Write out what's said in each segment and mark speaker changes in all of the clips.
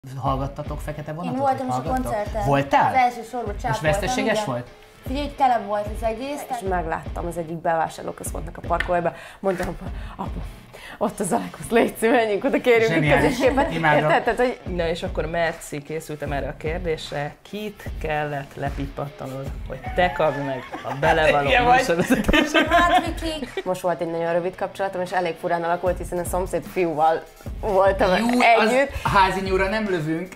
Speaker 1: Hallgattatok Fekete Vonatot?
Speaker 2: Én voltam is a koncerten.
Speaker 1: Voltál?
Speaker 2: Az első sorban csáp.
Speaker 1: És veszteséges volt?
Speaker 2: Figyelj, tele volt az egész.
Speaker 3: És megláttam az egyik bevásárlóközpontnak a parkolójában, mondtam, apa, ott az Alekosz, légy szíves, menjünk oda, kérjünk egy közös képet.
Speaker 4: Érted? Hogy... Na és akkor Merci, készültem erre a kérdésre, kit kellett lepipattanod, hogy te kapd meg a belevaló műsorvezetésre?
Speaker 2: Hát, Viki.
Speaker 3: Most volt egy nagyon rövid kapcsolatom, és elég furán alakult, hiszen a szomszéd fiúval voltam együtt.
Speaker 1: A házi nyúra nem lövünk.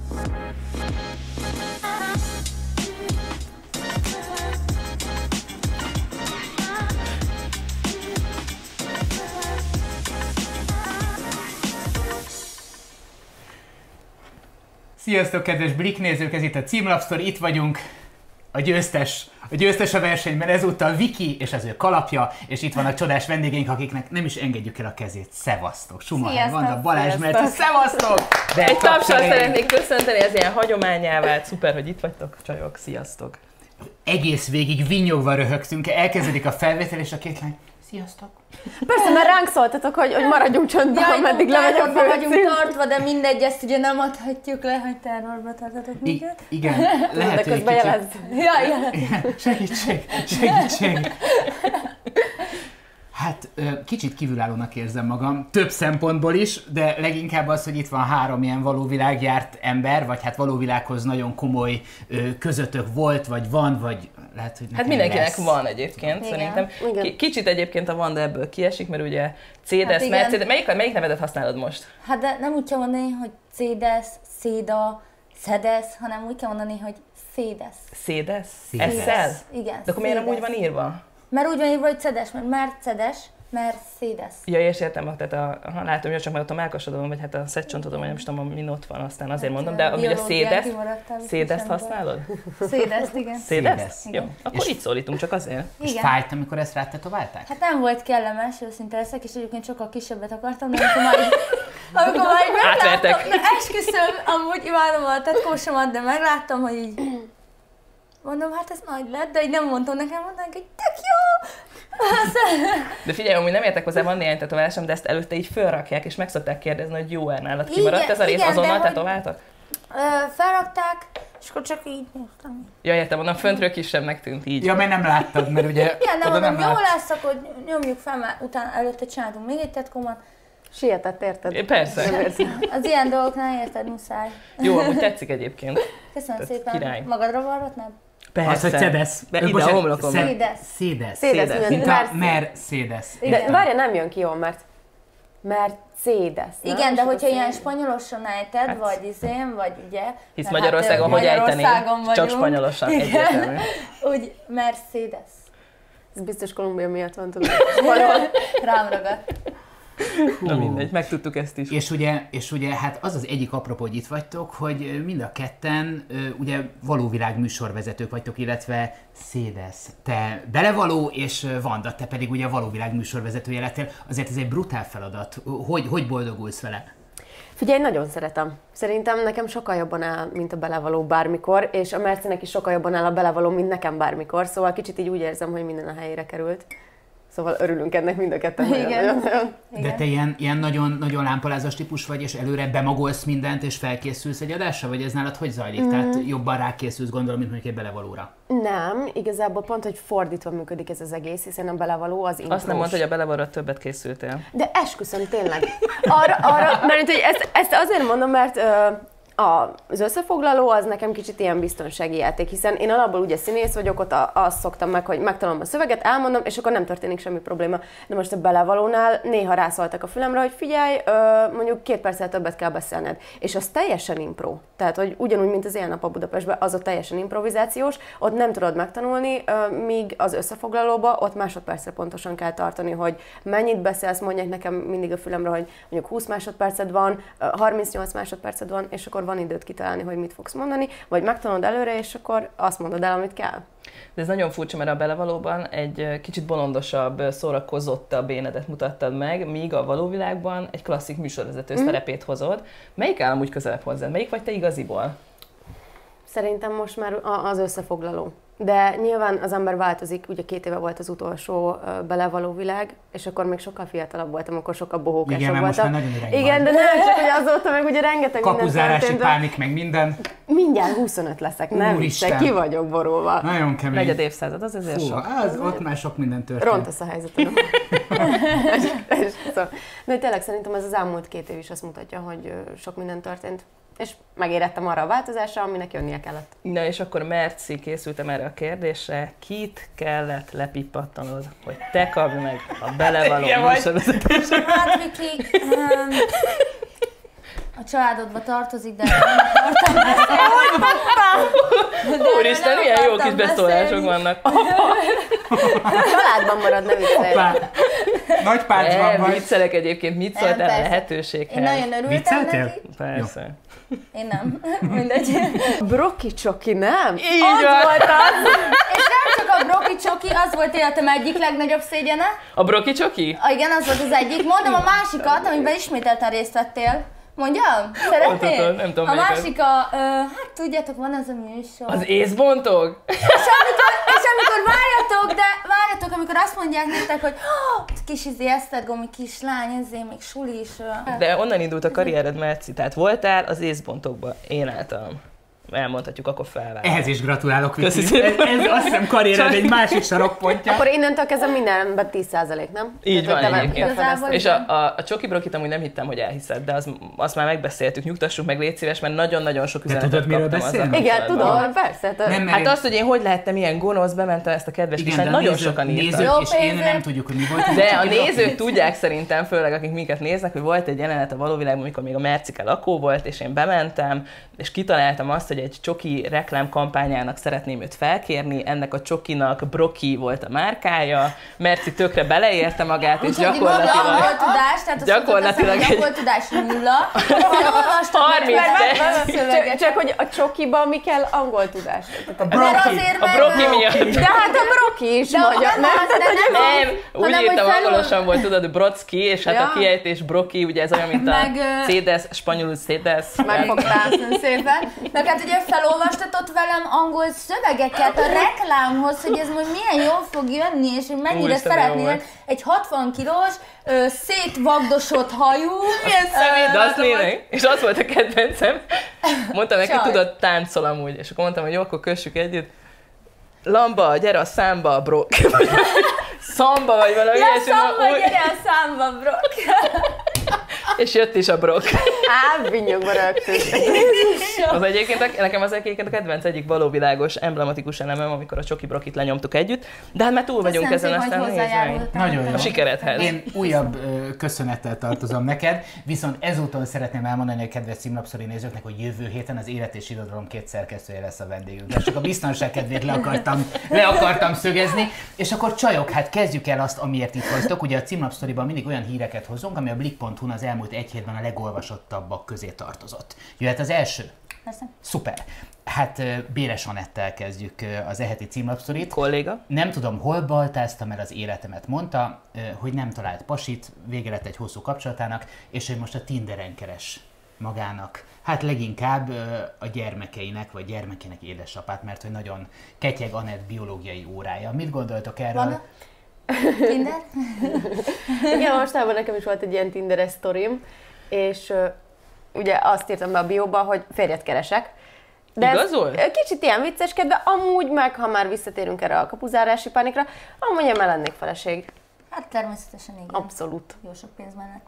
Speaker 1: Sziasztok, kedves Blik nézők, ez itt a Címlapsztor, itt vagyunk. A győztes a versenyben ezúttal Viki és az ő kalapja, és itt van a csodás vendégeink, akiknek nem is engedjük el a kezét. Szevasztok! Schumacher, Vanda, Balázs, Merci, szevasztok!
Speaker 4: Egy tapsal szeretnék köszönteni, ez ilyen hagyományá vált. Szuper, hogy itt vagytok, csajok, sziasztok!
Speaker 1: Egész végig vinnyogva röhögtünk, elkezdődik a felvétel, és a két lány, sziasztok!
Speaker 3: Persze, mert ránk szóltatok, hogy maradjunk csöndben, ameddig lemegy a főcím.
Speaker 2: Vagyunk tartva, de mindegy, ezt ugye nem adhatjuk le, hogy terrorba tartatok minket.
Speaker 1: Igen, lehet, hogy
Speaker 3: közben jelez.
Speaker 1: Segítség! Hát kicsit kívülállónak érzem magam, több szempontból is, de leginkább az, hogy itt van három ilyen valóvilágjárt ember, vagy hát valóvilághoz nagyon komoly közöttök volt, vagy van, vagy lehet, hogy nekem
Speaker 4: hát mindenkinek
Speaker 1: lesz.
Speaker 4: Van egyébként, igen. Szerintem. Igen. Kicsit egyébként a Vanda ebből kiesik, mert ugye Cédes, hát Mercedes, melyik nevedet használod most?
Speaker 2: Hát de nem úgy kell mondani, hogy Cédes, Széda, Szedes, hanem úgy kell mondani, hogy Szédes.
Speaker 4: Szédes? Esszel?
Speaker 2: Igen.
Speaker 4: De akkor miért nem úgy van írva?
Speaker 2: Mert úgy van írva, hogy Cedes, mert Mercedes, Mercedes.
Speaker 4: Ja, és értem, tehát látom, hogy csak már ott a mellkasodon, vagy hát a szedcsontodon, vagy nem is tudom, min ott van, aztán azért mondom, de amúgy a Szédeszt használod?
Speaker 2: Szédeszt, igen.
Speaker 4: Szédeszt? Jó, akkor így szólítunk, csak azért.
Speaker 1: És fájt, amikor ezt rátetoválták?
Speaker 2: Hát nem volt kellemes, őszinte leszek, és egyébként sokkal kisebbet akartam, de amikor már így
Speaker 4: átvertek.
Speaker 2: Esküszöm, amúgy imádom a tetkósomat, de megláttam, hogy így mondom, hát ez nagy lett, de így nem mondtam nekem, mondták, hogy tök jó!
Speaker 4: De figyelj, amúgy nem értek hozzá, van néhány tetoválásom, de ezt előtte így fölrakják, és meg szokták kérdezni, hogy jó-e nálad kimaradt ez a rész, azonnal tetováltak?
Speaker 2: Felrakták, és akkor csak így néztem.
Speaker 4: Ja, értem, mondom, föntről kisebbnek tűnt így.
Speaker 1: Ja, mert nem láttad, mert ugye...
Speaker 2: Igen, de mondom, jó lesz, akkor nyomjuk fel, mert utána előtte csináltunk még egy tetkómat.
Speaker 3: Sietett, érted?
Speaker 4: Persze.
Speaker 2: Az ilyen dolgoknál érted, muszáj.
Speaker 4: Jó, amúgy tetszik egyébként.
Speaker 2: Köszönöm
Speaker 4: tehát
Speaker 2: szépen.
Speaker 4: Király.
Speaker 2: Magadra varratnád?
Speaker 4: Persze.
Speaker 1: Az, hogy Cedesz.
Speaker 4: Ide a homlokom.
Speaker 1: Szédesz. Mint a Mercedes.
Speaker 3: De várja, nem jön ki jól, mert Mercedes.
Speaker 2: Igen, de hogyha ilyen spanyolosan ejted, vagy izén, vagy ugye...
Speaker 4: Hisz Magyarországon hogy ejteni? Csak spanyolosan egyértelmű.
Speaker 2: Úgy Mercedes.
Speaker 3: Ez biztos Kolumbia miatt van, tudom.
Speaker 2: Rám ragadt.
Speaker 4: Na mindegy, megtudtuk ezt is.
Speaker 1: És ugye hát az az egyik apropó, hogy itt vagytok, hogy mind a ketten ugye valóvilág műsorvezetők vagytok, illetve Szédesz, te belevaló, és Vanda, te pedig ugye valóvilág műsorvezetője lettél. Azért ez egy brutál feladat. Hogy boldogulsz vele?
Speaker 3: Figyelj, nagyon szeretem. Szerintem nekem sokkal jobban áll, mint a belevaló bármikor, és a Mercinek is sokkal jobban áll a belevaló, mint nekem bármikor, szóval kicsit így úgy érzem, hogy minden a helyére került. Szóval örülünk ennek mind a ketten.
Speaker 2: Igen.
Speaker 1: De te ilyen nagyon lámpalázas típus vagy, és előre bemagolsz mindent, és felkészülsz egy adásra, vagy ez nálad hogy zajlik? Tehát jobban rákészülsz, gondolom, mint mondjuk egy belevalóra.
Speaker 3: Nem, igazából pont, hogy fordítva működik ez az egész, hiszen a belevaló az intrós.
Speaker 4: Azt nem mondta, hogy a belevalóra többet készültél.
Speaker 3: De esküszöm, tényleg. Arra mert hogy ezt azért mondom, mert az összefoglaló az nekem kicsit ilyen biztonsági játék, hiszen én alapból ugye színész vagyok, ott azt szoktam meg, hogy megtalálom a szöveget, elmondom, és akkor nem történik semmi probléma. De most a belevalónál néha rászóltak a fülemre, hogy figyelj, mondjuk 2 perccel többet kell beszélned. És az teljesen impro. Tehát, hogy ugyanúgy, mint az Ilyen nap a Budapestben, az ott teljesen improvizációs, ott nem tudod megtanulni, míg az összefoglalóba ott másodpercre pontosan kell tartani, hogy mennyit beszélsz, mondják nekem mindig a fülemre, hogy mondjuk 20 másodperced van, 38 másodperced van, és akkor van időt kitalálni, hogy mit fogsz mondani, vagy megtanulod előre, és akkor azt mondod el, amit kell.
Speaker 4: De ez nagyon furcsa, mert a belevalóban egy kicsit bolondosabb, szórakozottabb énedet mutattad meg, míg a valóvilágban egy klasszik műsorvezető szerepét hozod. Melyik állam úgy közelebb hozzád? Melyik vagy te igaziból?
Speaker 3: Szerintem most már az összefoglaló. De nyilván az ember változik, ugye 2 éve volt az utolsó belevaló világ, és akkor még sokkal fiatalabb voltam, akkor sokkal bohókásabb
Speaker 1: Igen,
Speaker 3: voltam.
Speaker 1: most már nagyon öreg
Speaker 3: Igen,
Speaker 1: vagy.
Speaker 3: de nem csak, hogy azóta meg ugye rengeteg
Speaker 1: Kapuzárási pánik, meg minden.
Speaker 3: Mindjárt 25 leszek, nem
Speaker 1: Úristen.
Speaker 3: vicce, ki vagyok borulva.
Speaker 1: Nagyon kemény.
Speaker 4: Negyed évszázad, az azért
Speaker 1: Fú,
Speaker 4: sok.
Speaker 1: ott már sok minden történt.
Speaker 3: Rontasz a helyzetem. Szóval, de tényleg szerintem ez az elmúlt 2 év is azt mutatja, hogy sok minden történt. És megérettem arra a változásra, aminek jönnie kellett.
Speaker 4: Na és akkor Merci, készültem erre a kérdésre. Kit kellett lepippattanod, hogy te kapd meg a belevaló műsorvezetést?
Speaker 2: Hát Viki, a családodba tartozik, de nem akartam beszélni.
Speaker 4: Úristen,
Speaker 2: nem
Speaker 4: milyen jó
Speaker 2: akartam
Speaker 4: kis beszólások
Speaker 2: beszélni.
Speaker 4: vannak.
Speaker 3: Családban marad, ne viccelj.
Speaker 1: Nagy párcban vagy.
Speaker 4: Viccelek egyébként, mit szóltál a
Speaker 2: persze.
Speaker 4: lehetőséghez?
Speaker 2: Én nagyon örültem
Speaker 1: Vicceltél?
Speaker 2: neki.
Speaker 4: Persze.
Speaker 2: Én nem. Mindegy.
Speaker 3: Broki csoki, nem?
Speaker 4: Így
Speaker 3: Az
Speaker 4: van.
Speaker 3: volt az!
Speaker 2: És nem csak a broki csoki, az volt életem egyik legnagyobb szégyene.
Speaker 4: A broki csoki?
Speaker 2: Igen, az volt az egyik. Mondom a másikat, amiben ismételten részt vettél. Mondjam? Szeretnél?
Speaker 4: Nem tudom,
Speaker 2: a
Speaker 4: melyiket.
Speaker 2: másik hát tudjátok, van ez a műsor.
Speaker 4: Az észbontog?
Speaker 2: És amikor várjatok, amikor azt mondják nektek, hogy kis esztergomi kislány, ezért még suli is.
Speaker 4: De onnan indult a karriered, Merci, tehát voltál az észbontokban, én álltam. Elmondhatjuk, akkor felvállal.
Speaker 1: Ehhez is gratulálok,
Speaker 4: Köszi
Speaker 1: Viki.
Speaker 4: szépen.
Speaker 1: Ez azt hiszem karriered egy másik sarokpontja.
Speaker 3: Akkor innentől kezdve mindenben 10%, nem?
Speaker 4: Így van
Speaker 3: Tehát, hogy
Speaker 4: egyébként.
Speaker 2: Igazából
Speaker 4: És a csoki brokit amúgy nem hittem, hogy elhiszed, de azt már megbeszéltük, nyugtassuk meg, légy szíves, mert nagyon-nagyon sok üzenetet
Speaker 1: tudod, miről
Speaker 4: kaptam
Speaker 1: beszélünk?
Speaker 4: azzal
Speaker 3: Igen,
Speaker 4: kapcsolatban.
Speaker 3: tudom, persze.
Speaker 1: Nem, mert
Speaker 4: Hát azt, hogy én hogy lehettem ilyen gonosz, bementem ezt a kedves
Speaker 1: igen,
Speaker 4: kislányt,
Speaker 1: de a
Speaker 4: nagyon
Speaker 1: nézők,
Speaker 4: sokan írtak.
Speaker 1: nézők
Speaker 2: Jó
Speaker 1: és én
Speaker 2: pénzért.
Speaker 1: nem tudjuk, hogy mi volt.
Speaker 4: De a
Speaker 1: Csak egy
Speaker 4: nézők
Speaker 1: rocky.
Speaker 4: tudják szerintem, főleg akik minket néznek, hogy volt egy jelenet a valóvilágban, amikor még a Mercike lakó volt, és én bementem, és kitaláltam azt, hogy egy csoki reklámkampányának szeretném őt felkérni, ennek a csokinak Broki volt a márkája, Merci tökre beleérte magát, és gyakorlatilag...
Speaker 2: Angol tudás, tehát azt
Speaker 4: gyakorlatilag
Speaker 2: mondtad, hogy angol tudás nulla. Olvastad
Speaker 4: 30
Speaker 2: szöveget.
Speaker 3: Csak hogy a csokiban mi kell angol tudás.
Speaker 2: Mert
Speaker 1: Broki.
Speaker 2: azért,
Speaker 4: A
Speaker 2: mert-
Speaker 4: Broki miatt.
Speaker 3: De hát a broki is
Speaker 2: De
Speaker 3: magyar,
Speaker 2: nem,
Speaker 4: Nem, úgy
Speaker 2: hanem, hogy
Speaker 4: írtam,
Speaker 2: felol-
Speaker 4: angolosan volt, tudod, Brodsky, és hát
Speaker 3: Ja.
Speaker 4: a kiejtés Broki, ugye ez olyan, mint a
Speaker 2: Meg,
Speaker 4: Cédes, spanyolul Cédes.
Speaker 3: Megfogtál.
Speaker 2: Köszönöm szépen. Meg hát ugye felolvastatott velem angol szövegeket a reklámhoz, hogy ez most milyen jól fog jönni, és hogy mennyire
Speaker 4: Úristen, de jó
Speaker 2: szeretnél
Speaker 4: volt.
Speaker 2: egy 60 kilós, szétvagdosott hajú, milyen
Speaker 4: De azt nézek, és az volt a kedvencem. Mondtam neki,
Speaker 2: Csaj.
Speaker 4: tudod, táncol amúgy, és akkor mondtam, hogy jó, akkor kössük együtt. Lamba, gyere a számba, bro. Szamba vagy valami
Speaker 2: Ja,
Speaker 4: ilyesmi,
Speaker 2: szamba,
Speaker 4: úgy-
Speaker 2: gyere a számba, bro.
Speaker 4: és jött is a brok.
Speaker 3: Vinyogva rögtön.
Speaker 4: Az egyébként, nekem az egyébként a kedvenc egyik valóvilágos, emblematikus elemem, amikor a csoki brokit lenyomtuk együtt, de hát már túl vagyunk ezen, aztán nézd meg.
Speaker 1: Nagyon jó.
Speaker 4: A sikeredhez.
Speaker 1: Én újabb köszönettel tartozom neked, viszont ezúttal szeretném elmondani a kedves címlapszori nézőknek, hogy jövő héten az Élet és Irodalom 2 szerkesztője lesz a vendégünk. De csak a biztonság kedvéért le akartam szögezni. És akkor csajok, hát kezdjük el azt, amiért itt vagytok. Ugye a címlapsztoriban mindig olyan híreket hozunk, ami a Blick.hu-n az elmúlt egy hétben a legolvasottabbak közé tartozott. Jöhet az első?
Speaker 2: Persze.
Speaker 1: Szuper. Hát Béres Anettel kezdjük az eheti címlapsztorit.
Speaker 4: Kolléga.
Speaker 1: Nem tudom, hol baltáztam el az életemet. Mondta, hogy nem talált pasit, vége lett egy hosszú kapcsolatának, és hogy most a Tinderen keres magának. Hát leginkább a gyermekeinek, vagy gyermekének édesapát, mert hogy nagyon ketyeg Anett biológiai órája. Mit gondoltok erről?
Speaker 2: Van Tinder?
Speaker 3: Igen, mostában nekem is volt egy ilyen Tinderes sztorim, és ugye azt írtam be a bióba, hogy férjet keresek. De
Speaker 4: Igaz
Speaker 3: ez
Speaker 4: volt?
Speaker 3: kicsit ilyen vicceskedve, amúgy meg, ha már visszatérünk erre a kapuzárási pánikra, amúgy én már lennék feleség.
Speaker 2: Hát természetesen igen.
Speaker 3: Abszolút.
Speaker 2: Jó sok pénz mellett.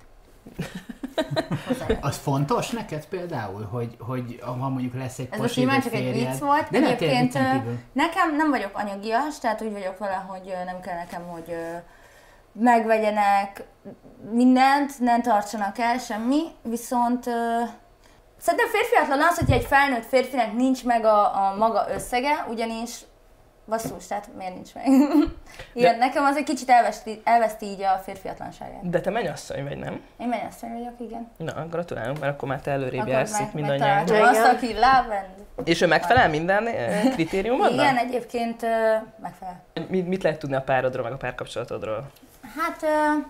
Speaker 1: Az fontos neked például, hogy ha mondjuk lesz egy
Speaker 2: Ez most
Speaker 1: pasi,
Speaker 2: nyilván
Speaker 1: vagy
Speaker 2: csak egy
Speaker 1: férjed?
Speaker 2: vicc volt.
Speaker 1: De nem, tényleg
Speaker 2: Egyébként
Speaker 1: viccen kívül.
Speaker 2: nekem nem vagyok anyagias, tehát úgy vagyok vele, hogy nem kell nekem, hogy megvegyenek mindent, ne tartsanak el semmi, viszont szerintem férfiatlan az, hogy egy felnőtt férfinek nincs meg a maga összege, ugyanis basszus, tehát miért nincs meg? Igen, nekem az egy kicsit elveszti így a férfiatlanságát.
Speaker 4: De te mennyasszony vagy, nem?
Speaker 2: Én mennyasszony vagyok, igen.
Speaker 4: Na, gratulálunk, mert akkor már te előrébb
Speaker 2: Akkor
Speaker 4: jársz itt mindannyian.
Speaker 2: megtaláltam azt,
Speaker 3: Igen.
Speaker 2: aki lábend.
Speaker 4: És ő megfelel minden kritériumodnak?
Speaker 2: Igen, egyébként megfelel.
Speaker 4: Mit lehet tudni a párodról, meg a párkapcsolatodról?
Speaker 2: Hát,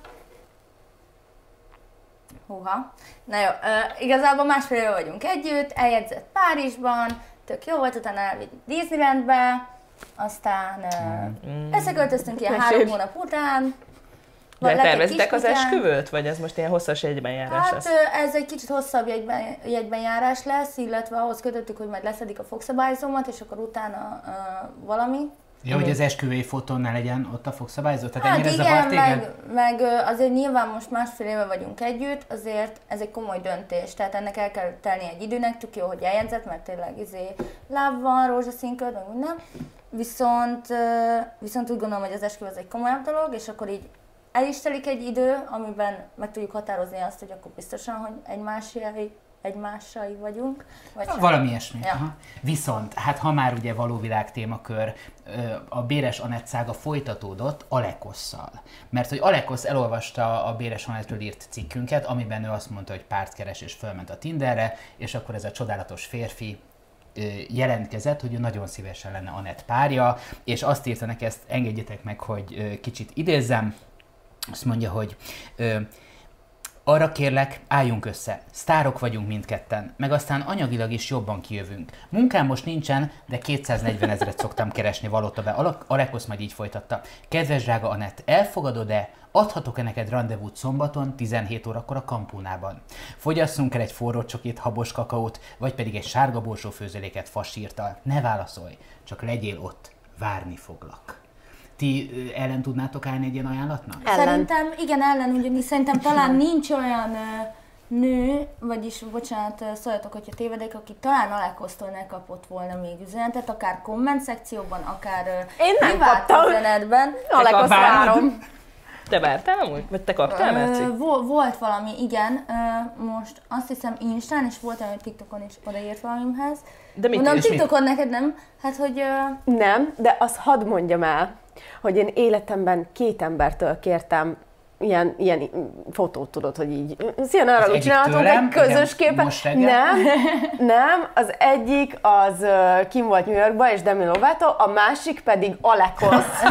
Speaker 2: húha. Na jó, igazából másfél éve vagyunk együtt, eljegyzett Párizsban, tök jó volt, utána elvitt Disneylandbe, aztán összeköltöztünk ilyen 3 hónap után.
Speaker 4: De tervezitek az esküvőt, vagy ez most ilyen hosszas jegybenjárás
Speaker 2: lesz? Ez egy kicsit hosszabb jegybenjárás lesz, illetve ahhoz kötöttük, hogy majd leszedik a fogszabályzómat, és akkor utána valami.
Speaker 1: Ja, hogy az esküvői fotón ne legyen ott a fogszabályzó? Tehát
Speaker 2: hát
Speaker 1: ennyire
Speaker 2: igen,
Speaker 1: zavar téged?
Speaker 2: meg azért nyilván most 1,5 éve vagyunk együtt, azért ez egy komoly döntés, tehát ennek el kell telni egy időnek, tök jó, hogy eljegyzett, mert tényleg láb van, rózsaszínköd, meg minden. Viszont úgy gondolom, hogy az esküvő az egy komolyabb dolog, és akkor így el is telik egy idő, amiben meg tudjuk határozni azt, hogy akkor biztosan, hogy egymással vagyunk. Vagy
Speaker 1: valami ilyesmi.
Speaker 2: Ja.
Speaker 1: Viszont, hát ha már ugye valóvilág témakör, a Béres Anett szága folytatódott Alekosszal. Mert hogy Alekosz elolvasta a Béres Anettről írt cikkünket, amiben ő azt mondta, hogy párt keres és fölment a Tinderre, és akkor ez a csodálatos férfi jelentkezett, hogy ő nagyon szívesen lenne Anett párja, és azt írta neki, ezt engedjétek meg, hogy kicsit idézzem. Azt mondja, hogy arra kérlek, álljunk össze. Sztárok vagyunk mindketten, meg aztán anyagilag is jobban kijövünk. Munkám most nincsen, de 240 000 szoktam keresni, valóta be. Alekosz majd így folytatta. Kedves drága Anett, elfogadod-e? Adhatok-e neked rendezvút szombaton 17 órakor a Kampónában? Fogyasszunk el egy forró csokit, habos kakaót, vagy pedig egy sárga borsó főzeléket fasírtal. Ne válaszolj, csak legyél ott. Várni foglak. Ti ellen tudnátok állni egy ilyen ajánlatnak?
Speaker 2: Szerintem, igen, ellen, ugyanis szerintem talán nincs olyan nő, vagyis, bocsánat, szóljatok, hogyha tévedek, aki talán Alekosztól ne kapott volna még üzenetet, akár komment szekcióban, akár
Speaker 3: én nem kaptam
Speaker 2: üzenetben.
Speaker 3: Alekosz várom.
Speaker 4: Te vártál amúgy? Vagy te kaptál, Merci?
Speaker 2: Volt valami, igen. Most azt hiszem Instán, és volt olyan, hogy TikTokon is odaírt valamimhez.
Speaker 4: De mit
Speaker 2: mondom, TikTokon neked nem? Hát, hogy...
Speaker 3: Nem, de azt hadd mondjam el, hogy én életemben 2 embertől kértem ilyen fotót, tudod, hogy így szia, arra úgy csinálhatunk egy közös képet. Nem, az egyik az kim volt New Yorkban, és Demi Lovato, a másik pedig Alekosz.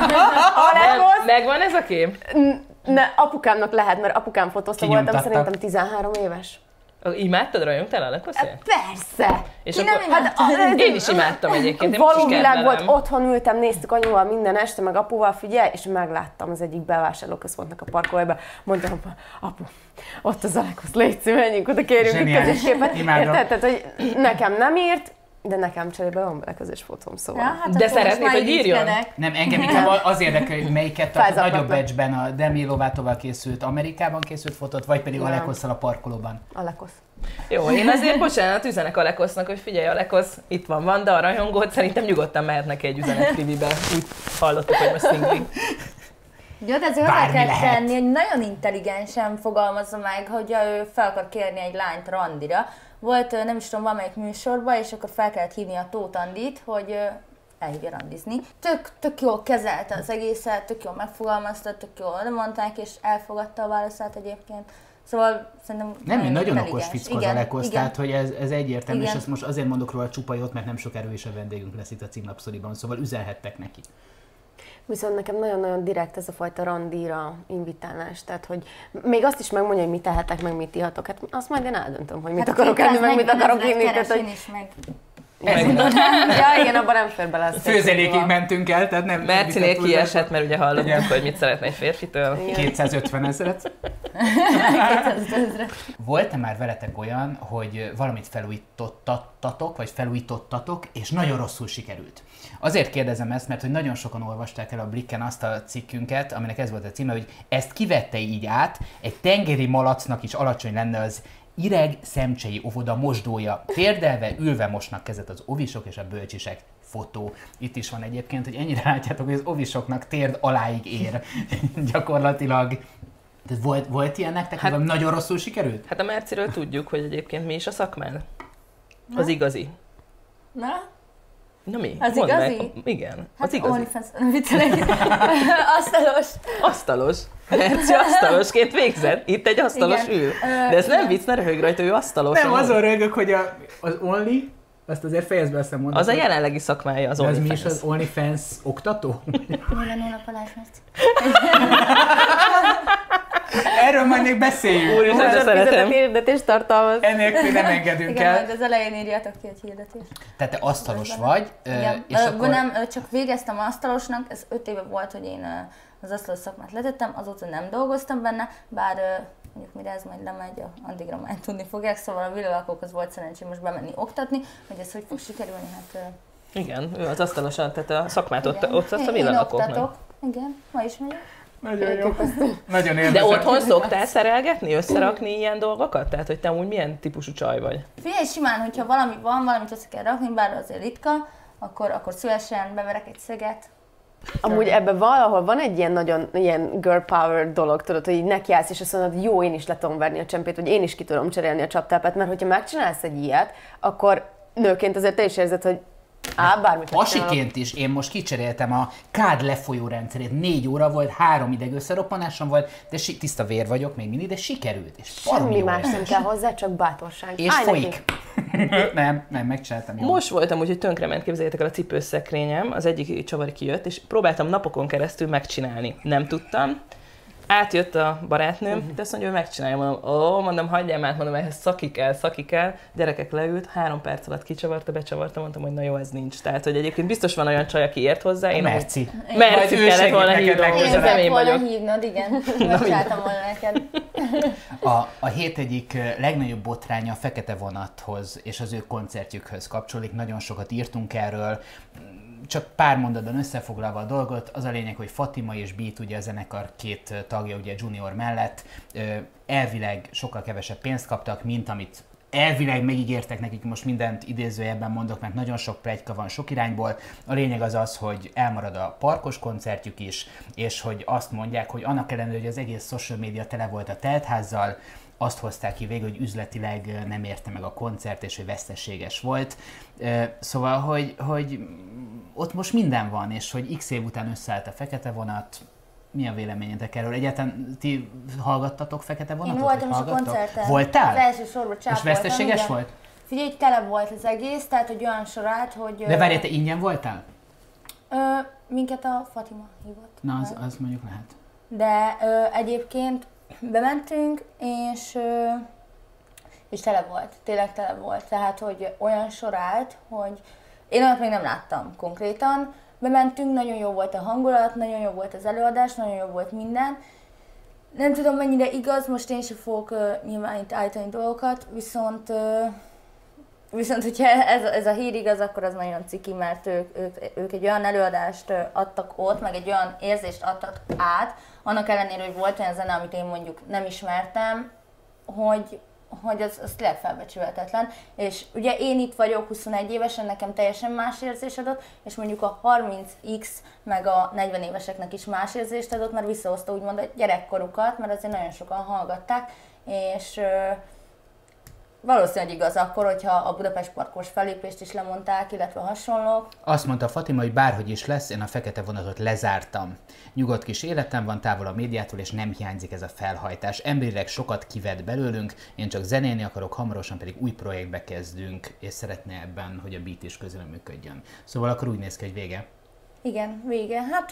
Speaker 4: Megvan ez a kép?
Speaker 3: Ne, apukámnak lehet, mert apukám fotózta, voltam szerintem 13 éves.
Speaker 4: Imádtad, rajongtál Alekoszért?
Speaker 3: Persze!
Speaker 4: És akkor, én is imádtam egyébként.
Speaker 3: Valóvilág volt, otthon ültem, néztük anyuval minden este, meg apuval, figyelj, és megláttam az egyik bevásárlóközpontnak a parkolójában. Mondtam, apu, ott az Alekosz, légy szíves, menjünk oda, kérjünk egy közös képet. Tehát, hogy nekem nem írt, de nekem cserébe van vele közös fotóm, szóval.
Speaker 2: Ja, hát
Speaker 4: de szeretnéd, hogy írjon?
Speaker 1: Nem, engem inkább az érdekel, hogy melyiket a nagyobb batchben, a Demi Lovatóval készült, Amerikában készült fotót, vagy pedig Alekosszal a parkolóban.
Speaker 3: Alekosz.
Speaker 4: Jó, én azért bocsánat, üzenek Alekosznak, hogy figyelj Alekosz, itt van Vanda, a rajongót, szerintem nyugodtan mehetnek egy üzenet privibe. Úgy hallottuk, hogy most szingling.
Speaker 2: Jó, de azért hozzá kell tenni, hogy nagyon intelligensen fogalmazza meg, hogy ő fel akar kérni egy lányt randira. Volt, nem is tudom, valamelyik műsorban, és akkor fel kellett hívni a Tóth Andit, hogy elhívja randizni. Tök jól kezelte az egészet, tök jól megfogalmazta, tök jól mondták, és elfogadta a válaszát egyébként. Szóval szerintem
Speaker 1: nagyon okos fickó az Alekosz, tehát hogy ez egyértelmű, és ezt most azért mondok róla csupa jót, mert nem sokára is a vendégünk lesz itt a címlapszoriban, szóval üzenhettek neki.
Speaker 3: Viszont nekem nagyon-nagyon direkt ez a fajta randira invitálás, tehát hogy még azt is megmondja, hogy mit tehetek, meg mit ihatok, hát azt majd én eldöntöm, hogy mit akarok enni, meg mit akarok inni. Ja, igen, abban nem fér bele.
Speaker 1: Főzelékig mentünk el, tehát nem...
Speaker 4: Mercinél kiesett, mert ugye hallottuk, hogy mit szeretne egy férfitől.
Speaker 1: 250 000. Volt-e már veletek olyan, hogy valamit felújítottatok, és nagyon rosszul sikerült? Azért kérdezem ezt, mert hogy nagyon sokan olvasták el a Blicken azt a cikkünket, aminek ez volt a címe, hogy ezt kivette így át, egy tengeri malacnak is alacsony lenne az Ireg Szemcsei óvoda mosdója. Térdelve, ülve mosnak kezet az ovisok és a bölcsisek. Fotó. Itt is van egyébként, hogy ennyire látjátok, hogy az ovisoknak térd aláig ér gyakorlatilag. Tehát volt ilyen nektek, hogy nagyon rosszul sikerült?
Speaker 4: Hát a Merciről tudjuk, hogy egyébként mi is a szakmán. Az igazi.
Speaker 2: Na?
Speaker 4: Na mi?
Speaker 2: Az
Speaker 4: mondd
Speaker 2: igazi?
Speaker 4: Meg. Igen,
Speaker 2: hát
Speaker 4: az igazi.
Speaker 2: Asztalos.
Speaker 4: Asztalos. Merci asztalosként végzett. Itt egy asztalos ül. De ez nem vicc, ne röhög rajta, ő asztalos.
Speaker 1: Nem, azon röhögök, hogy az Only, azt azért fejezd be azt a mondatot.
Speaker 4: Az a jelenlegi szakmája az
Speaker 1: OnlyFans.
Speaker 4: OnlyFans.
Speaker 1: Mi is az OnlyFans oktató?
Speaker 2: 0 Balázs Merci.
Speaker 1: erről majd még beszéljünk.
Speaker 4: Úristen, de szeretem.
Speaker 3: Hirdetés tartalmaz.
Speaker 1: Enélkül nem engedünk
Speaker 2: Igen,
Speaker 1: el.
Speaker 2: majd az elején írjátok ki egy hirdetést.
Speaker 1: Tehát te asztalos vagy,
Speaker 2: Igen.
Speaker 1: és akkor...
Speaker 2: Nem, csak végeztem asztalosnak, ez 5 éve volt, hogy én az asztalos szakmát letettem, azóta nem dolgoztam benne, bár mondjuk mire ez majd lemegy, addigra már tudni fogják, szóval a villalakókhoz volt szerencsém most bemenni oktatni, hogy ez hogy fog sikerülni, hát...
Speaker 4: Igen, ő az asztalosan, tehát a szakmát ott azt a
Speaker 2: Én
Speaker 4: villalakóknak.
Speaker 2: oktatok, igen, ma is megyek.
Speaker 1: Nagyon jó. Nagyon érdekes.
Speaker 4: De otthon szoktál szerelgetni, összerakni ilyen dolgokat? Tehát, hogy te úgy milyen típusú csaj vagy?
Speaker 2: Figyelj, simán, hogyha valami van, valamit össze kell rakni, bár azért ritka, akkor szívesen beverek egy szöget.
Speaker 3: Amúgy ebben valahol van egy ilyen nagyon ilyen girl power dolog, tudod, hogy így nekiállsz, és azt mondod, jó, én is le tudom verni a csempét, vagy én is ki tudom cserélni a csaptápát, mert hogyha megcsinálsz egy ilyet, akkor nőként azért te is érzed, hogy bármit
Speaker 1: Pasiként is, én most kicseréltem a kád lefolyó rendszerét, 4 óra volt, 3 ideg összeroppanásom volt, de tiszta vér vagyok még mindig, de sikerült. És
Speaker 3: semmi más nem kell hozzá, csak bátorság.
Speaker 1: És folyik. nem, megcsináltam jól.
Speaker 4: Most voltam úgy, hogy tönkrement, képzeljétek el, a cipőszekrényem, az egyik csavar kijött, és próbáltam napokon keresztül megcsinálni. Nem tudtam. Átjött a barátnőm, de azt mondja, hogy megcsinálja, mondom, hagyjam át, mondom, ehhez szaki kell. Gyerekek leült, 3 perc alatt kicsavarta, becsavarta, mondtam, hogy na jó, ez nincs. Tehát, hogy egyébként biztos van olyan csaj, aki ért hozzá. Én
Speaker 1: Merci.
Speaker 4: Merci kellett volna hívnom,
Speaker 2: Én
Speaker 4: ez
Speaker 2: kellett
Speaker 4: én
Speaker 2: volna
Speaker 4: vagyok.
Speaker 2: hívnod, igen. Megcsináltam volna neked.
Speaker 1: A hét egyik legnagyobb botránya a Fekete Vonathoz és az ő koncertjükhöz kapcsolódik. Nagyon sokat írtunk erről. Csak pár mondatban összefoglalva a dolgot, az a lényeg, hogy Fatima és Beat, ugye a zenekar 2 tagja, ugye Junior mellett, elvileg sokkal kevesebb pénzt kaptak, mint amit elvileg megígértek nekik, most mindent idézőjelben mondok, mert nagyon sok pletyka van sok irányból. A lényeg az az, hogy elmarad a parkos koncertjük is, és hogy azt mondják, hogy annak ellenére, hogy az egész social media tele volt a teltházzal, azt hozták ki végül, hogy üzletileg nem érte meg a koncert, és hogy veszteséges volt. Szóval, hogy ott most minden van, és hogy x év után összeállt a Fekete Vonat. Mi a véleményetek erről? Egyáltalán ti hallgattatok Fekete Vonatot?
Speaker 2: Én voltam is a koncerten.
Speaker 1: Voltál?
Speaker 2: Az első sorban csápoltam.
Speaker 1: És veszteséges
Speaker 2: igen.
Speaker 1: volt?
Speaker 2: Figyelj, tele volt az egész, tehát hogy olyan sorát, hogy...
Speaker 1: De várj, te ingyen voltál?
Speaker 2: Minket a Fatima hívott.
Speaker 1: Na, az mondjuk lehet.
Speaker 2: De egyébként bementünk, és tele volt, tényleg tele volt. Tehát, hogy olyan sor állt, hogy én olyat még nem láttam konkrétan. Bementünk, nagyon jó volt a hangulat, nagyon jó volt az előadás, nagyon jó volt minden. Nem tudom, mennyire igaz, most én sem fogok nyilván itt állítani dolgokat, viszont hogyha ez a hír igaz, akkor az nagyon ciki, mert ők egy olyan előadást adtak ott, meg egy olyan érzést adtak át, annak ellenére, hogy volt olyan zene, amit én mondjuk nem ismertem, hogy az tényleg felbecsülhetetlen. És ugye én itt vagyok 21 évesen, nekem teljesen más érzés adott, és mondjuk a 30x meg a 40 éveseknek is más érzést adott, mert visszahozta úgymond a gyerekkorukat, mert azért nagyon sokan hallgatták, és valószínűleg igaz akkor, hogyha a Budapest Parkos fellépést is lemondták, illetve hasonlók.
Speaker 1: Azt mondta Fatima, hogy bárhogy is lesz, én a Fekete Vonatot lezártam. Nyugodt kis életem van, távol a médiától, és nem hiányzik ez a felhajtás. Emberileg sokat kivett belőlünk, én csak zenélni akarok, hamarosan pedig új projektbe kezdünk, és szeretné ebben, hogy a Beat is közreműködjön. Szóval akkor úgy néz ki, hogy vége.
Speaker 2: Igen, vége. Hát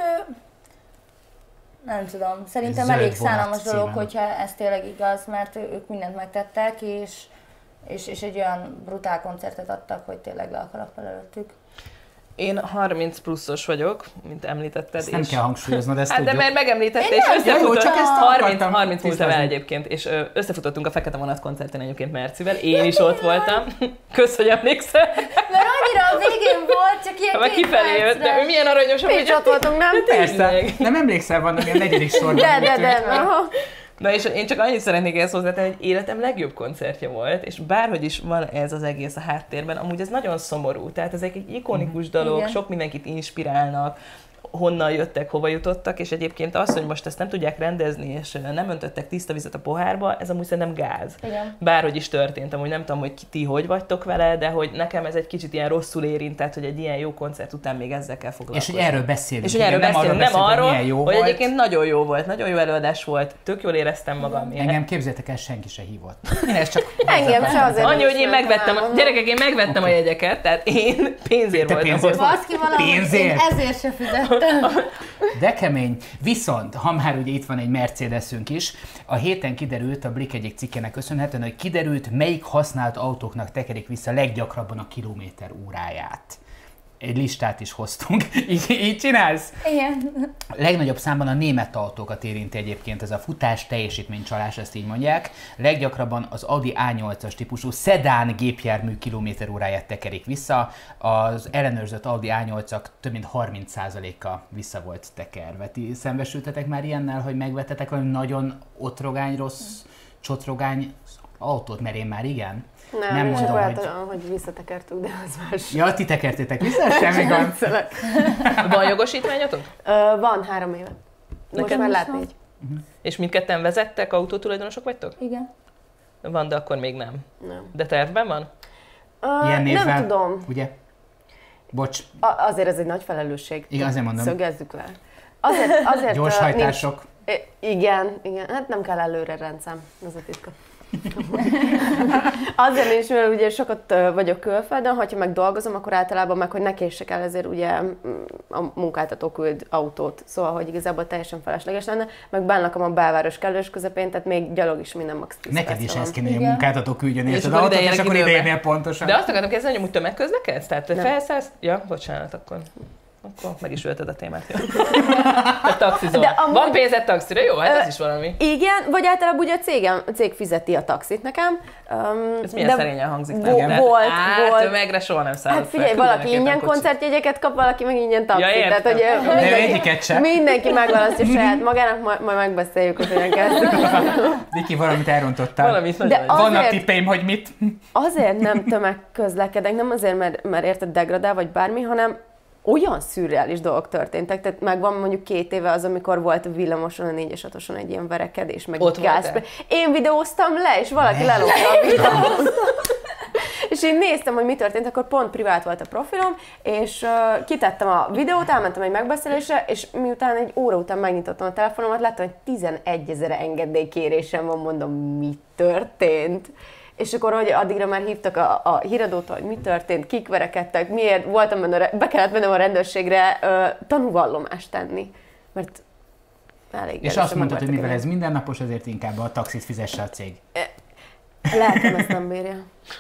Speaker 2: nem tudom, szerintem
Speaker 1: Zöld
Speaker 2: elég
Speaker 1: vonat
Speaker 2: szánalmas dolog,
Speaker 1: címen.
Speaker 2: hogyha ez tényleg igaz, mert ők mindent megtettek, és egy olyan brutál koncertet adtak, hogy tényleg le a kalappal előttük.
Speaker 4: Én 30 pluszos vagyok, mint említetted.
Speaker 1: Ezt nem kell hangsúlyoznod, ezt
Speaker 4: Hát de
Speaker 1: tudjuk.
Speaker 4: mert megemlítette,
Speaker 2: Én
Speaker 4: és
Speaker 2: nem,
Speaker 4: összefutottunk.
Speaker 1: jó, csak ezt
Speaker 4: 30 múltam el egyébként, és összefutottunk a Fekete Vonat koncerten egyébként Mercivel. Én is ott voltam. Kösz, hogy emlékszel.
Speaker 2: Mert annyira a végén volt, csak ilyen
Speaker 4: Már
Speaker 2: 2
Speaker 4: kifelé jött, de ő milyen aranyos,
Speaker 3: Mi is ott voltunk, nem?
Speaker 1: Persze, nem emlékszel, van, ami a 4. sorban.
Speaker 3: De. Aha.
Speaker 4: Na és én csak annyit szeretnék ezt hozzátenni, hogy életem legjobb koncertje volt, és bárhogy is van ez az egész a háttérben, amúgy ez nagyon szomorú, tehát ezek egy ikonikus dolog,
Speaker 2: Igen.
Speaker 4: sok mindenkit inspirálnak, honnan jöttek, hova jutottak, és egyébként az, hogy most ezt nem tudják rendezni, és nem öntöttek tiszta vizet a pohárba, ez amúgy szerintem gáz.
Speaker 2: Igen.
Speaker 4: Bárhogy is történt, amúgy nem tudom, hogy ti hogy vagytok vele, de hogy nekem ez egy kicsit ilyen rosszul érintett, hogy egy ilyen jó koncert után még ezzel kell
Speaker 1: És
Speaker 4: foglalkozni.
Speaker 1: hogy erről beszélünk.
Speaker 4: És hogy erről beszélünk, nem arról,
Speaker 1: milyen jó
Speaker 4: hogy
Speaker 1: volt.
Speaker 4: egyébként nagyon jó volt, nagyon jó előadás volt, tök jól éreztem magam.
Speaker 1: Engem képzeljétek el, senki se hívott. Én ezt csak
Speaker 3: Engem se azért.
Speaker 4: Annyi, hogy én
Speaker 3: nem
Speaker 4: megvettem,
Speaker 3: ismertem,
Speaker 4: gyerekek, én megvettem a jegyeket, tehát én pénzért
Speaker 1: Te
Speaker 4: voltam
Speaker 1: pénzért
Speaker 4: ott.
Speaker 2: Baszki valahogy, én
Speaker 1: Pénzért?
Speaker 2: ezért se fizettem.
Speaker 1: De kemény. Viszont, ha már ugye itt van egy Mercedesünk is, a héten kiderült, a Blick egyik cikkének köszönhetően, hogy kiderült, melyik használt autóknak tekerik vissza leggyakrabban a kilométer óráját. Egy listát is hoztunk. Így csinálsz?
Speaker 2: Igen.
Speaker 1: A legnagyobb számban a német autókat érinti egyébként ez a futás teljesítménycsalás, ezt így mondják. Leggyakrabban az Audi A8-as típusú szedán gépjármű kilométer óráját tekerik vissza. Az ellenőrzött Audi A8-ak több mint 30%-a vissza volt tekerve. Ti szembesültetek már ilyennel, hogy megvettetek valami nagyon otrogány, rossz, csottrogány autót? Mert én már igen.
Speaker 3: Nem mondom, hogy visszatekertük, de az más.
Speaker 1: Ja, ti tekertétek vissza? Semmi gond.
Speaker 4: Van jogosítványotok?
Speaker 3: Van 3 éve. Most már lát 4.
Speaker 4: És mindketten vezettek, autótulajdonosok vagytok?
Speaker 2: Igen.
Speaker 4: Van, de akkor még nem.
Speaker 3: Nem.
Speaker 4: De tervben van?
Speaker 1: Ilyen névvel,
Speaker 3: nem tudom.
Speaker 1: Ugye? Bocs.
Speaker 3: Azért ez egy nagy felelősség.
Speaker 1: Igen, azért mondom.
Speaker 3: Szögezzük le. Azért
Speaker 1: Gyorshajtások.
Speaker 3: Igen. Hát nem kell előre rendszám, ez a titka. Azért nincs, mert ugye sokat vagyok külföldön, hogyha meg dolgozom, akkor általában meg, hogy ne késsek el, ezért ugye a munkáltató küld autót, szóval, hogy igazából teljesen felesleges lenne, meg benn lakom a belváros kellős közepén, tehát még gyalog is minden max 10
Speaker 1: Neked is ez kéne, hogy a
Speaker 2: Igen.
Speaker 1: munkáltató küldjön érted
Speaker 4: akkor
Speaker 1: autót, és akkor
Speaker 4: időben.
Speaker 1: ideérnél pontosan.
Speaker 4: De azt akartam kezdeni, hogy amúgy tömegközlekedsz? Tehát te felszállsz? Ja, bocsánat, akkor meg is ölted a témát. Te taxizol. Van pénzed taxira? Jó, hát ez is valami.
Speaker 3: Igen, vagy általában ugye a cég fizeti a taxit nekem.
Speaker 4: Ez milyen szerényen hangzik?
Speaker 3: Volt.
Speaker 4: Tömegre soha nem szállok.
Speaker 3: Hát figyelj, valaki ingyen koncertjegyeket kap, valaki meg ingyen taxit.
Speaker 4: Ja,
Speaker 3: tehát, hogy mindenki megválasztja saját magának, majd megbeszéljük, hogy hogyan kezdjük.
Speaker 1: Viki, valamit elrontottál.
Speaker 4: Valamit nagyon.
Speaker 1: Vannak tippeim, hogy mit?
Speaker 3: Azért nem tömegközlekedek, nem azért, mert érted degradál, vagy bármi, hanem olyan szürreális dolgok történtek, tehát meg van mondjuk 2 éve az, amikor volt a villamoson, a 4-es 6-oson egy ilyen verekedés, meg gáz. Én videóztam le, és valaki lelopta a videót. És én néztem, hogy mi történt, akkor pont privát volt a profilom, és kitettem a videót, elmentem egy megbeszélésre, és miután egy óra után megnyitottam a telefonomat, láttam, hogy 11 000 engedélykérésem van, mondom, mi történt? És akkor, hogy addigra már hívtak a híradótól, hogy mi történt, kik verekedtek, miért voltam benne, be kellett mennem a rendőrségre tanúvallomást tenni, mert elég.
Speaker 1: És azt mondtad, hogy mivel ez mindennapos, ezért inkább a taxit fizesse a cég.
Speaker 3: Lelkem ezt nem bírja.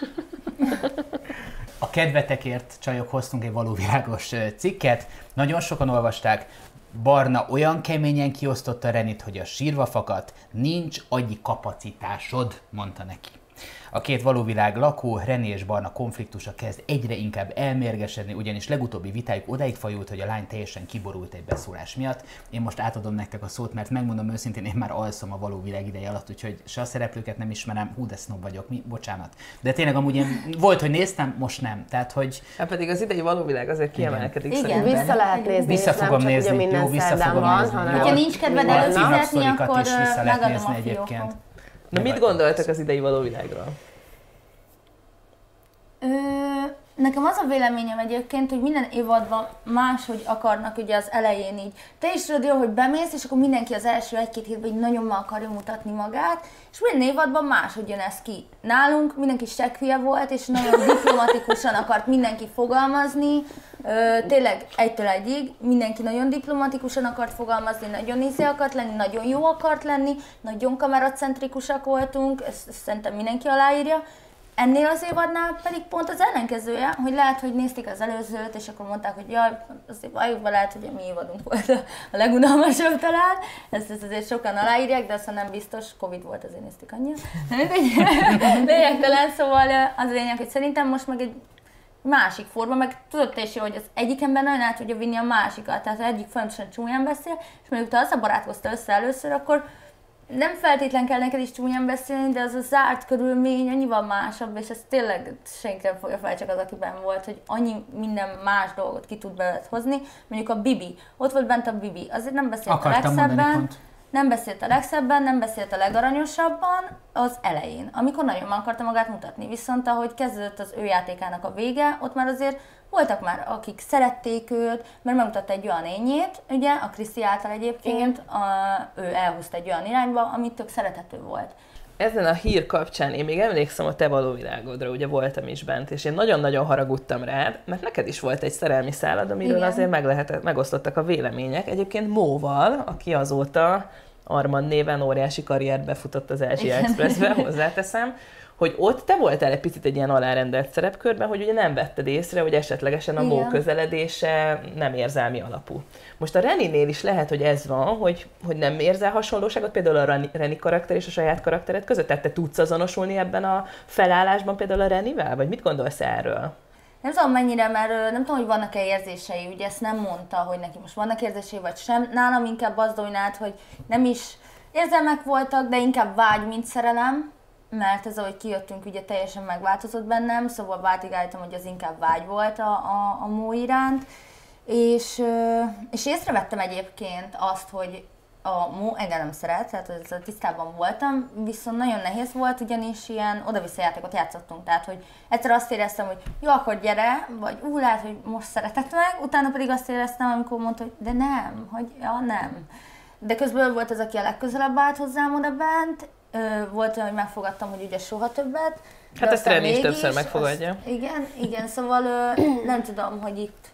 Speaker 1: A kedvetekért, csajok, hoztunk egy valóvilágos cikket, nagyon sokan olvasták. Barna olyan keményen kiosztotta Renit, hogy a sírva fakadt, nincs agyi kapacitásod, mondta neki. A két valóvilág lakó, René és Barna konfliktusa kezd egyre inkább elmérgesedni, ugyanis legutóbbi vitájuk odáig fajult, hogy a lány teljesen kiborult egy beszólás miatt. Én most átadom nektek a szót, mert megmondom őszintén, én már alszom a valóvilág ideje alatt, úgyhogy se a szereplőket nem ismerem, de sznob vagyok, bocsánat. De tényleg amúgy én volt, hogy néztem, most nem. Tehát, hogy...
Speaker 4: Hát pedig az idei valóvilág azért kiemelkedik szerintem.
Speaker 3: Vissza lehet nézni,
Speaker 1: vissza fogom nézni. Jó, vissza fogom nézni.
Speaker 2: Ha nincs kedved előfizetni, akkor
Speaker 1: is vissza lehet
Speaker 2: megadom
Speaker 1: nézni
Speaker 2: a
Speaker 1: egyébként.
Speaker 2: fiókon.
Speaker 4: Na mit gondoltak az idei valóvilágról?
Speaker 2: Nekem az a véleményem egyébként, hogy minden évadban máshogy akarnak ugye az elején így. Te is tudod jól, hogy bemész, és akkor mindenki az első 1-2 hétben így nagyon meg akarja mutatni magát, és minden évadban máshogy jön ez ki. Nálunk mindenki sekhülye volt, és nagyon diplomatikusan akart mindenki fogalmazni, tényleg 1-től 1-ig mindenki nagyon diplomatikusan akart fogalmazni, nagyon akart lenni, nagyon jó akart lenni, nagyon kameracentrikusak voltunk, ezt szerintem mindenki aláírja. Ennél az évadnál pedig pont az ellenkezője, hogy lehet, hogy nézték az előzőt, és akkor mondták, hogy jaj, azért valljuk lehet, hogy a mi évadunk volt a legunalmasabb talán. Ezt azért sokan aláírják, de aztán nem biztos, Covid volt, azért nézték annyira. Lényegtelen, szóval az a lényeg, hogy szerintem most meg egy másik forma, meg tudod te is jó, hogy az egyik ember nagyon át tudja vinni a másikat, tehát egyik folyamatosan csúnyán beszél, és mondjuk te azzal barátkoztál össze először, akkor nem feltétlen kell neked is csúnyán beszélni, de az a zárt körülmény annyival másabb, és ez tényleg senki nem fogja fel, csak az, akiben volt, hogy annyi minden más dolgot ki tud belőled hozni. Mondjuk a Bibi, ott volt bent a Bibi, azért nem beszélt a legszebben, nem beszélt a legaranyosabban az elején, amikor nagyon meg akarta magát mutatni. Viszont ahogy kezdődött az ő játékának a vége, ott már azért voltak már, akik szerették őt, mert megmutatta egy olyan ényét, ugye, a Kriszti által egyébként, ő elhúzta egy olyan irányba, amit tök szerethető volt.
Speaker 4: ezen a hír kapcsán én még emlékszem a te való világodra, ugye voltam is bent, és én nagyon-nagyon haragudtam rád, mert neked is volt egy szerelmi szálad, amiről azért megosztottak a vélemények. Egyébként Móval, aki azóta Armand néven óriási karriert befutott az Ázsia Expressbe, hozzáteszem, hogy ott te voltál egy picit egy ilyen alárendelt szerepkörben, hogy ugye nem vetted észre, hogy esetlegesen a Mó közeledése nem érzelmi alapú. Most a Reninél is lehet, hogy ez van, hogy nem érzel hasonlóságot például a Reni karakter és a saját karaktered között? Tehát te tudsz azonosulni ebben a felállásban például a Renivel? Vagy mit gondolsz erről?
Speaker 2: Nem tudom mennyire, mert nem tudom, hogy vannak-e érzései, ugye ezt nem mondta, hogy neki most vannak érzései, vagy sem. Nálam inkább az dominált, hogy nem is érzelmek voltak, de inkább vágy, mint szerelem. Mert ez, ahogy kijöttünk, ugye teljesen megváltozott bennem, szóval váltig állítom, hogy az inkább vágy volt a Mó iránt. És észrevettem egyébként azt, hogy a Mó engem nem szeret, tehát ezzel tisztában voltam, viszont nagyon nehéz volt, ugyanis ilyen oda-vissza játékot játszottunk, tehát hogy egyszer azt éreztem, hogy jó, akkor gyere, vagy lehet, hogy most szeretett meg, utána pedig azt éreztem, amikor mondta, hogy de nem, hogy ja, nem. De közben volt az, aki a legközelebb állt hozzám oda bent, volt olyan, hogy megfogadtam, hogy ugye soha többet.
Speaker 4: Hát ezt Reni is többször megfogadja.
Speaker 2: Igen, szóval nem tudom, hogy itt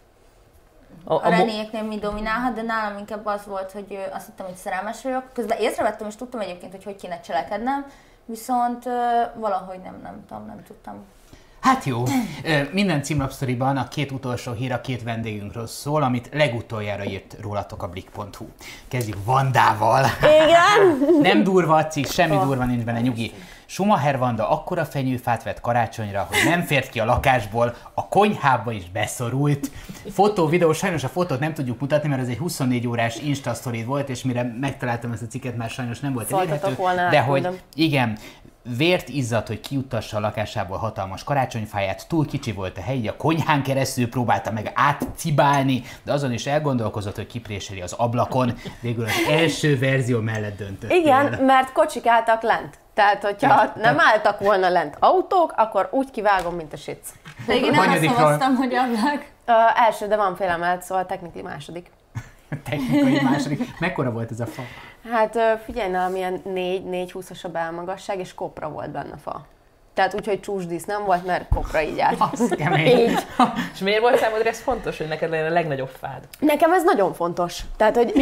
Speaker 2: a Reniéknél mi dominálhat, de nálam inkább az volt, hogy azt hittem, hogy szerelmes vagyok. Közben észrevettem, és tudtam egyébként, hogy kéne cselekednem, viszont valahogy nem tudtam.
Speaker 1: Hát jó, minden címlapsztoriban a két utolsó hír a két vendégünkről szól, amit legutoljára írt rólatok a Blik.hu. Kezdjük Vandával.
Speaker 3: Igen?
Speaker 1: Nem durva a cikk, semmi durva nincs benne, nyugi. Schumacher Vanda akkora fenyőfát vett karácsonyra, hogy nem fért ki a lakásból, a konyhába is beszorult. Fotó, videó, sajnos a fotót nem tudjuk mutatni, mert ez egy 24 órás Insta sztori volt, és mire megtaláltam ezt a cikket, már sajnos nem volt elérhető. De hogy igen, vért izzadt, hogy kiuttassa a lakásából hatalmas karácsonyfáját, túl kicsi volt a hely, a konyhán keresztül próbálta meg átcibálni, de azon is elgondolkozott, hogy kipréseli az ablakon. Végül az első verzió mellett döntött.
Speaker 3: Igen, mert kocsik álltak lent. Tehát, hogyha nem álltak volna lent autók, akkor úgy kivágom, mint a sic.
Speaker 2: De igen, nem azt szavaztam, hogy ablak.
Speaker 3: Első, de van félemelt, szóval technikai második.
Speaker 1: Technikai második. Mekkora volt ez a fa?
Speaker 3: Hát figyelj, nálam ilyen 4-20-as a belmagasság, és kopra volt benne fa. Tehát úgy, hogy csúsdísz nem volt, mert kopra így állt.
Speaker 1: Az kemény.
Speaker 3: Így.
Speaker 4: És miért volt számodra ez fontos, hogy neked legyen a legnagyobb fád?
Speaker 3: Nekem ez nagyon fontos. Tehát, hogy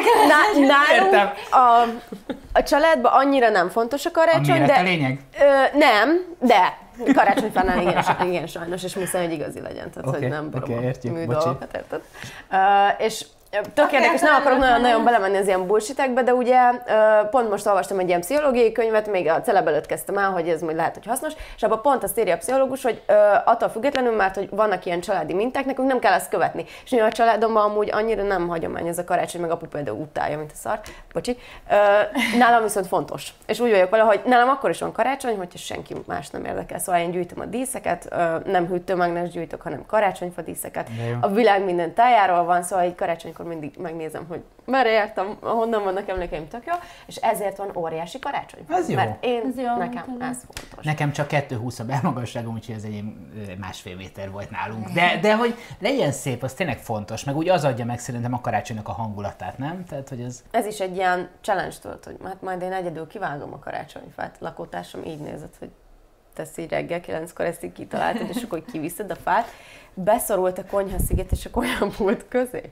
Speaker 3: nálunk a családban annyira nem fontos a karácsony,
Speaker 1: a
Speaker 3: de...
Speaker 1: a lényeg?
Speaker 3: Nem, de karácsonyfánál igen, sajnos, és muszáj, hogy igazi legyen. Tehát, hogy nem barom műdolgokat, érted? És tök érdekes, nem akarok nagyon belemenni az ilyen bullshitekbe, de ugye pont most olvastam egy ilyen pszichológiai könyvet, még a celeb előtt kezdtem el, hogy ez majd lehet, hogy hasznos, és abban pont azt írja a pszichológus, hogy attól függetlenül, mert hogy vannak ilyen családi minták, nekünk nem kell ezt követni. És a családomban amúgy annyira nem hagyomány ez a karácsony, meg apu például utálja, mint a szar, bocsi. Nálam viszont fontos. És úgy vagyok vele, hogy nálam akkor is van karácsony, hogyha senki más nem érdekel. Szóval én gyűjtöm a díszeket, nem hűtőmágnes gyűjtök, hanem karácsonyfa díszeket. A világ minden tájáról van, szóval egy karácsonykor mindig megnézem, hogy merre jártam, honnan vannak emlékeim, tök jó, és ezért van óriási karácsony.
Speaker 1: Ez jó.
Speaker 3: Mert nekem ez fontos.
Speaker 1: Nekem csak 2,20 a belmagasságom, úgyhogy ez egy 1,5 méter volt nálunk. De hogy legyen szép, az tényleg fontos, meg úgy az adja meg szerintem a karácsonynak a hangulatát, nem? Tehát, hogy
Speaker 3: ez is egy ilyen challenge tudod, hogy hát majd én egyedül kivágom a karácsonyfát. Lakótársam így nézett, hogy tesz így reggel 9-kor ezt így kitaláltad, és akkor kiviszed a fát. Beszorult a konyhasziget és a konyhapult közé.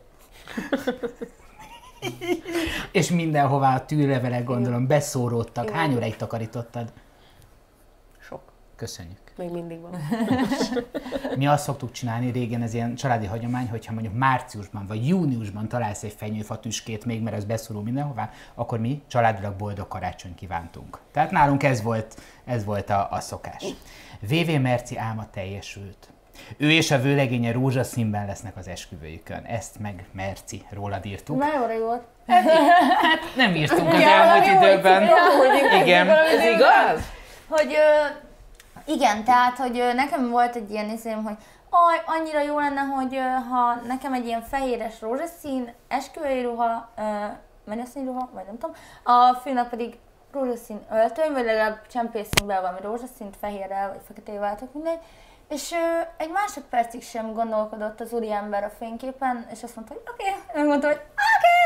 Speaker 1: És mindenhová a tűlevelek, gondolom, beszóródtak. Igen. Hány óráig takarítottad?
Speaker 3: Sok.
Speaker 1: Köszönjük.
Speaker 3: Még mindig van.
Speaker 1: Mi azt szoktuk csinálni, régen ez ilyen családi hagyomány, hogyha mondjuk márciusban vagy júniusban találsz egy fenyőfa tüskét még, mert ez beszorul mindenhová, akkor mi családilag boldog karácsony kívántunk. Tehát nálunk ez volt a szokás. VV Merci álma teljesült. Ő és a vőlegénye rózsaszínben lesznek az esküvőjükön. Ezt meg Merci, rólad írtuk.
Speaker 2: Nagyon jó volt.
Speaker 1: Hát nem írtunk az elmúlt időben. Igen.
Speaker 4: Ez igaz?
Speaker 2: Hogy igen, tehát, hogy nekem volt egy ilyen izém, hogy annyira jó lenne, hogy ha nekem egy ilyen fehéres rózsaszín esküvői ruha, mennyeszín ruha, vagy nem tudom, a főnök pedig rózsaszín öltöny, vagy legalább csempészínben valami rózsaszínt, fehérrel, vagy feketével, tök mindegy. És egy másodpercig sem gondolkodott az úriember a fényképen, és azt mondta, hogy oké. Ő mondta, hogy oké.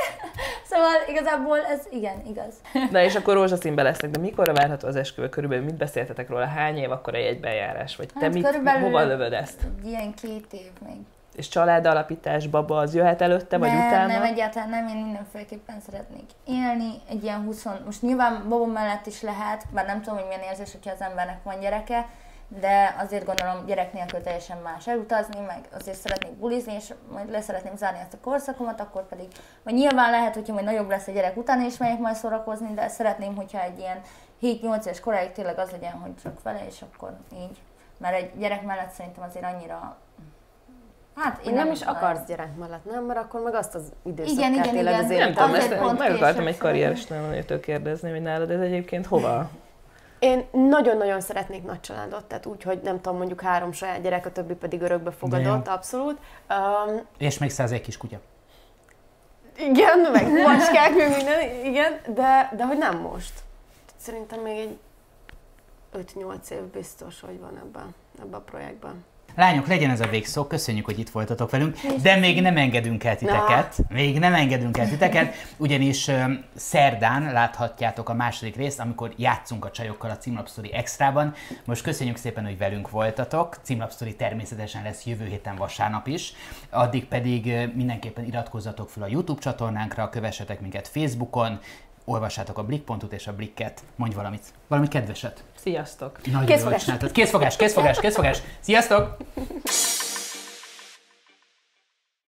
Speaker 2: Szóval igazából ez igen, igaz.
Speaker 4: Na és akkor rózsaszínben lesznek, de mikorra várható az esküvő? Körülbelül mit beszéltetek róla? Hány év akkor egy bejárás? Vagy te hova lövöd ezt?
Speaker 2: Ilyen 2 év még.
Speaker 4: És családalapítás, baba, az jöhet előtte, vagy utána?
Speaker 2: Nem, egyáltalán nem, én mindenféleképpen szeretnék élni. Egy ilyen 20, most nyilván baba mellett is lehet, bár nem tudom, hogy milyen érzés, hogyha az embernek van gyereke, de azért gondolom gyerek nélkül teljesen más elutazni, meg azért szeretnék bulizni, és majd le szeretném zárni ezt a korszakomat, akkor pedig, vagy nyilván lehet, hogyha majd nagyobb lesz a gyerek után is megyek majd szórakozni, de szeretném, hogyha egy ilyen 7-8 éves koráig tényleg az legyen, hogy csak vele, és akkor így. Mert egy gyerek mellett szerintem azért annyira...
Speaker 3: Hát én nem is akarsz gyerek mellett, nem? Mert akkor meg azt az időszakát
Speaker 2: igen,
Speaker 3: éled az
Speaker 4: Nem tudom, ezt
Speaker 2: pont
Speaker 4: meg akartam egy
Speaker 2: később
Speaker 4: karrieresnőtől kérdezni, hogy nálad ez egyébként hova?
Speaker 3: Én nagyon-nagyon szeretnék nagy családot, tehát úgy, hogy nem tudom, mondjuk 3 saját gyerek, a többi pedig örökbe fogadott, abszolút.
Speaker 1: És még 100 kis kutya.
Speaker 3: Igen, meg macskák, meg minden, igen, de hogy nem most. Szerintem még egy 5-8 év biztos, hogy van ebben a projektben.
Speaker 1: Lányok, legyen ez a végszó, köszönjük, hogy itt voltatok velünk, de még nem engedünk el titeket, ugyanis szerdán láthatjátok a második részt, amikor játszunk a csajokkal a Címlapsztori Extrában. Most köszönjük szépen, hogy velünk voltatok, Címlapsztori természetesen lesz jövő héten vasárnap is, addig pedig mindenképpen iratkozzatok fel a YouTube csatornánkra, kövessetek minket Facebookon, olvassátok a Blick.hu-t és a Blicket. Mondj valami kedveset.
Speaker 4: Sziasztok!
Speaker 1: Nagyon jól csináltad. Készfogás! Sziasztok!